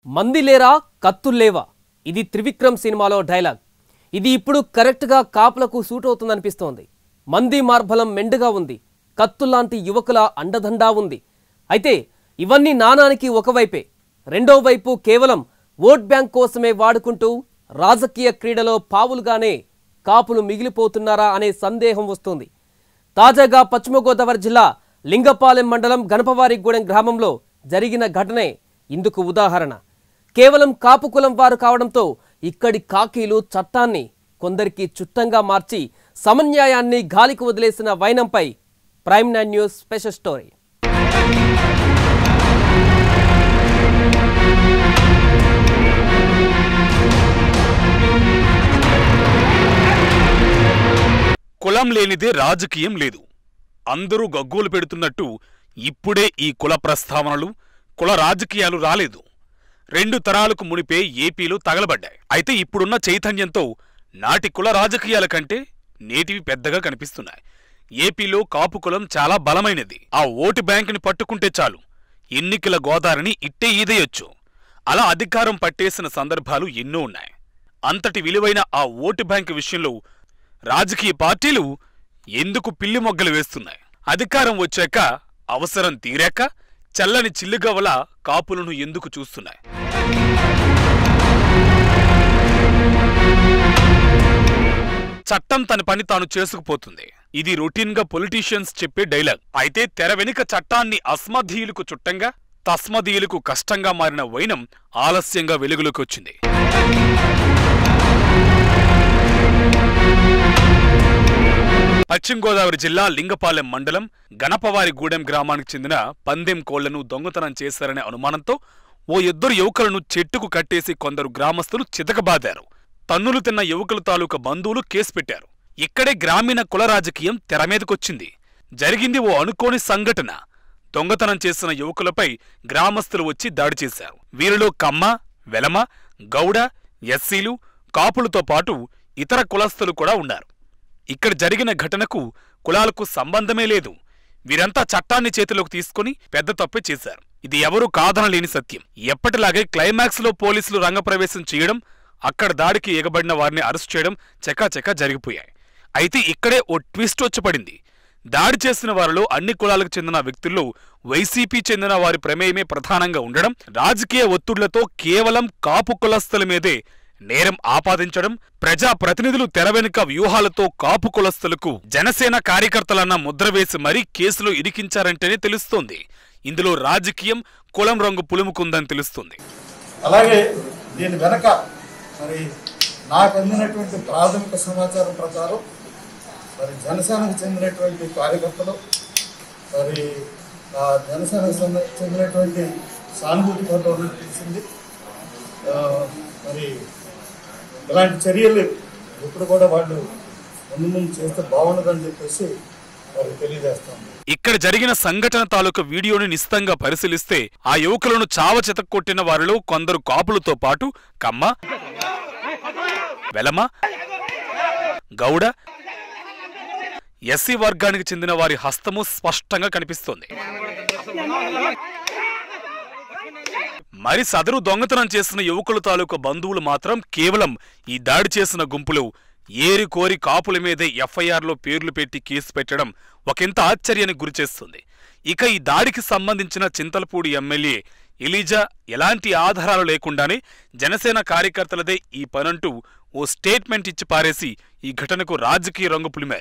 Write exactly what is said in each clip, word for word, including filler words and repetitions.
మంది లేరా కత్తుల్లేవా ఇది త్రివిక్రమ్ సినిమాలో డైలాగ్. ఇది ఇప్పుడు కరెక్ట్గా కాపులకు సూట్ అవుతుందనిపిస్తోంది. మంది మార్బలం మెండుగా ఉంది, కత్తుల్లాంటి యువకుల అండదండా ఉంది. అయితే ఇవన్నీ నానానికి ఒకవైపే, రెండో వైపు కేవలం ఓట్ బ్యాంక్ కోసమే వాడుకుంటూ రాజకీయ క్రీడలో పావులుగానే కాపులు మిగిలిపోతున్నారా అనే సందేహం వస్తుంది. తాజాగా పశ్చిమ గోదావరి జిల్లా లింగపాలెం మండలం గణపవారిగూడెం గ్రామంలో జరిగిన ఘటనే ఇందుకు ఉదాహరణ. కేవలం కాపు కులం వారు కావడంతో ఇక్కడి కాకీలు చట్టాన్ని కొందరికి చుట్టంగా మార్చి సమన్యాయాన్ని గాలికి వదిలేసిన వైనంపై prime nine news special story. కులం లేనిదే రాజకీయం లేదు. అందరూ గగ్గోలు పెడుతున్నట్టు ఇప్పుడే ఈ కుల ప్రస్తావనలు, కుల రాజకీయాలు రాలేదు. రెండు తరాలకు మునిపే ఏపీలో తగలబడ్డాయి. అయితే ఇప్పుడున్న చైతన్యంతో నాటి కుల రాజకీయాల కంటే నేటివి పెద్దగా కనిపిస్తున్నాయి. ఏపీలో కాపు కులం చాలా బలమైనది. ఆ ఓటు బ్యాంకుని పట్టుకుంటే చాలు, ఎన్నికల గోదారిని ఇట్టే ఈదేయొచ్చు. అలా అధికారం పట్టేసిన సందర్భాలు ఎన్నో ఉన్నాయి. అంతటి విలువైన ఆ ఓటు బ్యాంకు విషయంలో రాజకీయ పార్టీలు ఎందుకు పిల్లి మొగ్గలు వేస్తున్నాయి? అధికారం వచ్చాక, అవసరం తీరాక చల్లని చిల్లుగవల కాపులను ఎందుకు చూస్తున్నాయి? చట్టం తన పని తాను చేసుకుపోతుంది. ఇది రొటీన్గా పొలిటీషియన్స్ చెప్పే డైలాగ్. అయితే తెర వెనుక చట్టాన్ని అస్మదీయులకు చుట్టంగా, తస్మదీయులకు కష్టంగా మారిన వైనం ఆలస్యంగా వెలుగులోకి వచ్చింది. పశ్చిమ గోదావరి జిల్లా లింగపాలెం మండలం గణపవారిగూడెం గ్రామానికి చెందిన పందెం కోళ్లను దొంగతనం చేశారనే అనుమానంతో ఓ ఇద్దరు యువకులను చెట్టుకు కట్టేసి కొందరు గ్రామస్తులు చితకబాదారు. తన్నులు తిన్న యువకుల తాలూకా బంధువులు కేసు పెట్టారు. ఇక్కడే గ్రామీణ కుల రాజకీయం తెరమీదకొచ్చింది. జరిగింది ఓ అనుకోని సంఘటన. దొంగతనం చేసిన యువకులపై గ్రామస్తులు వచ్చి దాడి చేశారు. వీరిలో కమ్మ, వెలమ, గౌడ, ఎస్సీలు, కాపులతో పాటు ఇతర కులస్తులు కూడా ఉన్నారు. ఇక్కడ జరిగిన ఘటనకు కులాలకు సంబంధమే లేదు. వీరంతా చట్టాన్ని చేతిలోకి తీసుకుని పెద్ద తప్పే చేశారు. ఇది ఎవరూ కాదనలేని సత్యం. ఎప్పటిలాగే క్లైమాక్స్ లో పోలీసులు రంగప్రవేశం చేయడం, అక్కడ దాడికి ఎగబడిన వారిని అరెస్టు చేయడం చకాచకా జరిగిపోయాయి. అయితే ఇక్కడే ఓ ట్విస్ట్ వచ్చి పడింది. దాడి చేసిన వారిలో అన్ని కులాలకు చెందిన వ్యక్తుల్లో వైసీపీ చెందిన వారి ప్రమేయమే ప్రధానంగా ఉండడం, రాజకీయ ఒత్తిళ్లతో కేవలం కాపు కులస్తుల మీదే నేరం ఆపాదించడం, ప్రజా ప్రతినిధులు తెరవెనుక వ్యూహాలతో కాపు కులస్తులకు జనసేన కార్యకర్తలన్న ముద్రవేసి మరీ కేసులో ఇరికించారంటేనే తెలుస్తోంది. ఇందులో రాజకీయం, కులం రంగు పులుముకుందని తెలుస్తుంది. అలాగే దీని వెనక మరి నాకు అందినటువంటి ప్రాథమిక సమాచారం ప్రకారం మరి జనసేనకు చెందినటువంటి కార్యకర్తలు, మరి జనసేనకు చెందినటువంటి సానుభూతి పడ్డ తెలిసింది. మరి ఇలాంటి చర్యలు ఇప్పుడు కూడా వాళ్ళు ముందు ముందు చేస్తే బాగుండదని చెప్పేసి వారికి తెలియజేస్తాం. ఇక్కడ జరిగిన సంఘటన తాలూకు వీడియోని నిశితంగా పరిశీలిస్తే ఆ యువకులను చావ చితక్కొట్టిన వారిలో కొందరు కాపులతో పాటు కమ్మ, వెలమ, గౌడ, ఎస్సీ వర్గానికి చెందిన వారి హస్తము స్పష్టంగా కనిపిస్తోంది. మరి సదరు దొంగతనం చేసిన యువకుల తాలూకు బంధువులు మాత్రం కేవలం ఈ దాడి చేసిన గుంపులు ఏరి కోరి కాపుల మీదే ఎఫ్ఐఆర్లో పేర్లు పెట్టి కేసు పెట్టడం ఒకంత ఆశ్చర్యానికి గురిచేస్తుంది. ఇక ఈ దాడికి సంబంధించిన చింతలపూడి ఎమ్మెల్యే ఎలీజా ఎలాంటి ఆధారాలు లేకుండానే జనసేన కార్యకర్తలదే ఈ పనంటూ ఓ స్టేట్మెంట్ ఇచ్చి పారేసి ఈ ఘటనకు రాజకీయ రంగు పులిమారు.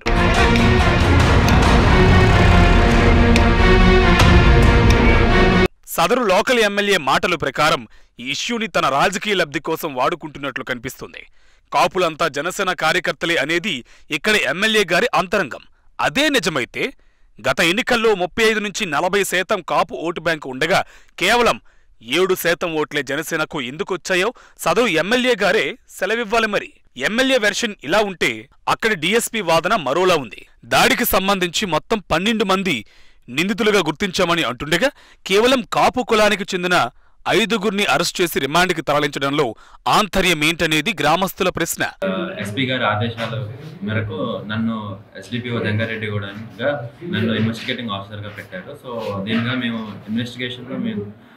సదరు లోకల్ ఎమ్మెల్యే మాటల ప్రకారం ఈ ఇష్యూని తన రాజకీయ లబ్ధి కోసం వాడుకుంటున్నట్లు కనిపిస్తుంది. కాపులంతా జనసేన కార్యకర్తలే అనేది ఇక్కడ ఎమ్మెల్యే గారి అంతరంగం. అదే నిజమైతే గత ఎన్నికల్లో ముప్పై ఐదు నుంచి నలభై శాతం కాపు ఓటు బ్యాంకు ఉండగా కేవలం ఏడు శాతం ఓట్లే జనసేనకు ఎందుకొచ్చాయో సదరు ఎమ్మెల్యే గారే సెలవివ్వాలి. మరి ఎమ్మెల్యే వెర్షన్ ఇలా ఉంటే అక్కడి డీఎస్పీ వాదన మరోలా ఉంది. దాడికి సంబంధించి మొత్తం పన్నెండు మంది నిందితులుగా గుర్తించామని అంటుండగా కేవలం కాపు కులానికి చెందిన ఐదుగురిని అరెస్ట్ చేసి రిమాండ్కి తరలించడంలో ఆంతర్యం ఏంటనేది గ్రామస్తుల ప్రశ్న. ఎస్పీ గారి ఆదేశాల మేరకు నన్ను ఎస్డిపిఓ జంగారెడ్డిగూడెంగా నన్ను ఇన్వెస్టిగేటింగ్ ఆఫీసర్గా పెట్టారు. సో దీనిగా మేము ఇన్వెస్టిగేషన్లో మేము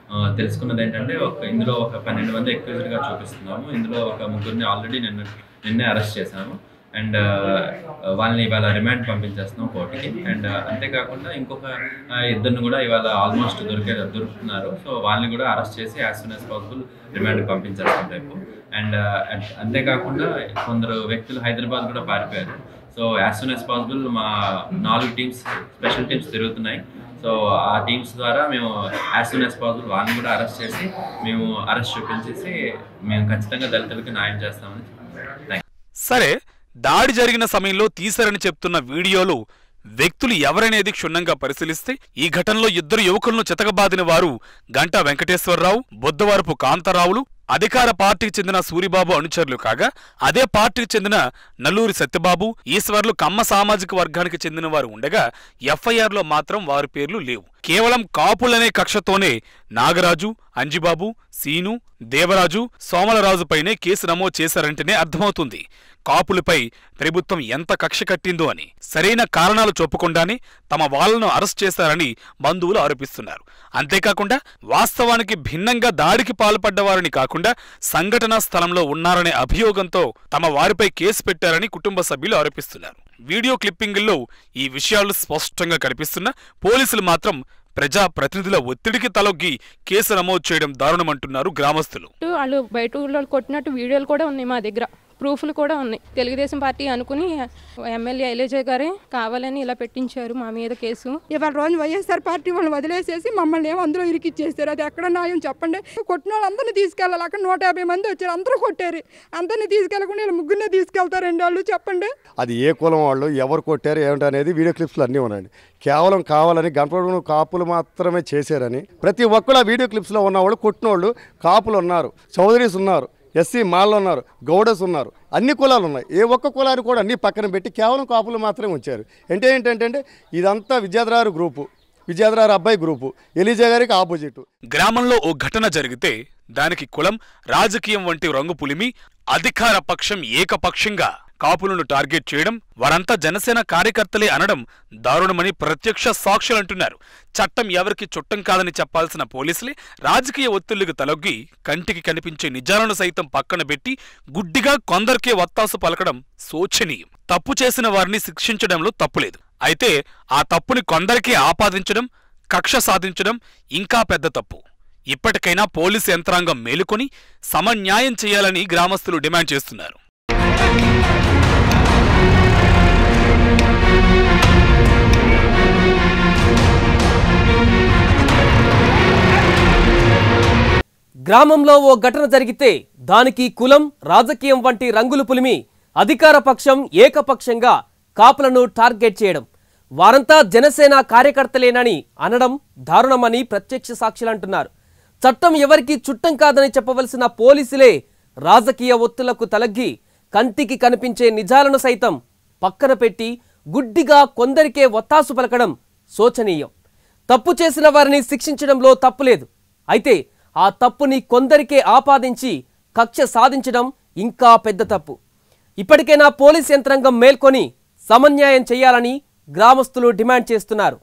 తెలుసుకున్నది ఏంటంటే ఒక ఇందులో ఒక పన్నెండు మంది అక్యూజ్డ్గా చూపిస్తున్నాము. ఇందులో ఒక ముగ్గురిని ఆల్రెడీ నిన్న నిన్నే అరెస్ట్ చేశాము. అండ్ వాళ్ళని ఇవాళ రిమాండ్ పంపించేస్తున్నాం కోర్టుకి. అండ్ అంతేకాకుండా ఇంకొక ఇద్దరిని కూడా ఇవాళ ఆల్మోస్ట్ దొరికే దొరుకుతున్నారు. సో వాళ్ళని కూడా అరెస్ట్ చేసి as soon as possible remand పంపించేస్తాం రేపు. అండ్ అంతేకాకుండా కొందరు వ్యక్తులు హైదరాబాద్ కూడా పారిపోయారు. So as soon as possible మా నాలుగు టీమ్స్ స్పెషల్ టీమ్స్ తిరుగుతున్నాయి. సో ఆ టీమ్స్ ద్వారా మేము యాజ్ సూన్ యాజ్ పాసిబుల్ వాళ్ళని కూడా అరెస్ట్ చేసి మేము అరెస్ట్ చూపించేసి మేము ఖచ్చితంగా దళితులకి న్యాయం చేస్తామని. Thank you. సరే, దాడి జరిగిన సమయంలో తీశారని చెప్తున్న వీడియోలు వ్యక్తులు ఎవరనేది క్షుణ్ణంగా పరిశీలిస్తే ఈ ఘటనలో ఇద్దరు యువకులను చితకబాదిన వారు గంటా వెంకటేశ్వరరావు, బొద్దవరపు కాంతారావులు అధికార పార్టీకి చెందిన సూరిబాబు అనుచరులు కాగా, అదే పార్టీకి చెందిన నల్లూరి సత్యబాబు, ఈశ్వర్లు కమ్మ సామాజిక వర్గానికి చెందిన వారు ఉండగా ఎఫ్ఐఆర్లో మాత్రం వారి పేర్లు లేవు. కేవలం కాపులనే కక్షతోనే నాగరాజు, అంజిబాబు, సీను, దేవరాజు, సోమలరాజుపైనే కేసు నమోదు చేశారంటేనే అర్థమవుతుంది కాపులపై ప్రభుత్వం ఎంత కక్ష కట్టిందో అని. సరైన కారణాలు చూపకుండానే తమ వాళ్లను అరెస్ట్ చేశారని బంధువులు ఆరోపిస్తున్నారు. అంతేకాకుండా వాస్తవానికి భిన్నంగా దాడికి పాల్పడ్డవారని కాకుండా సంఘటనా స్థలంలో ఉన్నారనే అభియోగంతో తమ వారిపై కేసు పెట్టారని కుటుంబ సభ్యులు ఆరోపిస్తున్నారు. వీడియో క్లిప్పింగుల్లో ఈ విషయాలు స్పష్టంగా కనిపిస్తున్నా పోలీసులు మాత్రం ప్రజా ప్రతినిధుల ఒత్తిడికి తలొగ్గి కేసు నమోదు చేయడం దారుణమంటున్నారు గ్రామస్తులు. వాళ్ళు బయట ఊళ్ళో కొట్టినట్టు వీడియోలు కూడా ఉన్నాయి, మా దగ్గర ప్రూఫ్లు కూడా ఉన్నాయి. తెలుగుదేశం పార్టీ అనుకుని ఎమ్మెల్యే ఎల్ఏజే గారే కావాలని ఇలా పెట్టించారు మా మీద కేసు. ఇవాళ రోజు వైఎస్ఆర్ పార్టీ వాళ్ళు వదిలేసేసి మమ్మల్ని ఏమో అందరూ ఇరికిచ్చేస్తారు. అది ఎక్కడ న్యాయం చెప్పండి? కొట్టిన వాళ్ళు అందరినీ తీసుకెళ్ళాలి. అక్కడ నూట యాభై మంది వచ్చారు, అందరూ కొట్టారు. అందరినీ తీసుకెళ్ళకుండా వీళ్ళు ముగ్గురినే తీసుకెళ్తారండి వాళ్ళు. చెప్పండి, అది ఏ కులం వాళ్ళు, ఎవరు కొట్టారు ఏమిటి అనేది వీడియో క్లిప్స్లు అన్నీ ఉన్నాయండి. కేవలం కావాలని గణపడును కాపులు మాత్రమే చేశారని ప్రతి ఒక్కరు ఆ వీడియో క్లిప్స్లో ఉన్నవాళ్ళు కొట్టినోళ్ళు కాపులు ఉన్నారు, చౌదరీస్ ఉన్నారు, ఎస్సీ మాళ్ళు ఉన్నారు, గౌడస్ ఉన్నారు, అన్ని కులాలు ఉన్నాయి. ఏ ఒక్క కులాన్ని కూడా అన్ని పక్కన పెట్టి కేవలం కాపులు మాత్రమే ఉంచారు. అంటే ఏంటంటే ఇదంతా విద్యాధరారు గ్రూపు, విద్యాధరారు అబ్బాయి గ్రూపు, ఎలిజా గారికి ఆపోజిట్. గ్రామంలో ఓ ఘటన జరిగితే దానికి కులం, రాజకీయం వంటి రంగు పులిమి అధికార పక్షం ఏకపక్షంగా కాపులను టార్గెట్ చేయడం, వారంతా జనసేన కార్యకర్తలే అనడం దారుణమని ప్రత్యక్ష సాక్షులంటున్నారు. చట్టం ఎవరికి చుట్టం కాదని చెప్పాల్సిన పోలీసులే రాజకీయ ఒత్తిళ్లకు తలొగ్గి కంటికి కనిపించే నిజాలను సైతం పక్కన పెట్టి గుడ్డిగా కొందరికే వత్తాసు పలకడం శోచనీయం. తప్పు చేసిన వారిని శిక్షించడంలో తప్పులేదు. అయితే ఆ తప్పుని కొందరికే ఆపాదించడం, కక్ష సాధించడం ఇంకా పెద్ద తప్పు. ఇప్పటికైనా పోలీసు యంత్రాంగం మేలుకొని సమన్యాయం చేయాలని గ్రామస్తులు డిమాండ్ చేస్తున్నారు. గ్రామంలో ఓ ఘటన జరిగితే దానికి కులం, రాజకీయం వంటి రంగులు పులిమి అధికార పక్షం ఏకపక్షంగా కాపులను టార్గెట్ చేయడం, వారంతా జనసేన కార్యకర్తలేనని అనడం దారుణమని ప్రత్యక్ష సాక్షులంటున్నారు. చట్టం ఎవరికి చుట్టం కాదని చెప్పవలసిన పోలీసులే రాజకీయ ఒత్తులకు తలగ్గి కంటికి కనిపించే నిజాలను సైతం పక్కన పెట్టి గుడ్డిగా కొందరికే ఒత్తాసు పలకడం శోచనీయం. తప్పు చేసిన వారిని శిక్షించడంలో తప్పులేదు. అయితే ఆ తప్పుని కొందరికే ఆపాదించి కక్ష సాధించడం ఇంకా పెద్ద తప్పు. ఇప్పటికైనా పోలీస్ యంత్రాంగం మేల్కొని సమన్యాయం చేయాలని గ్రామస్తులు డిమాండ్ చేస్తున్నారు.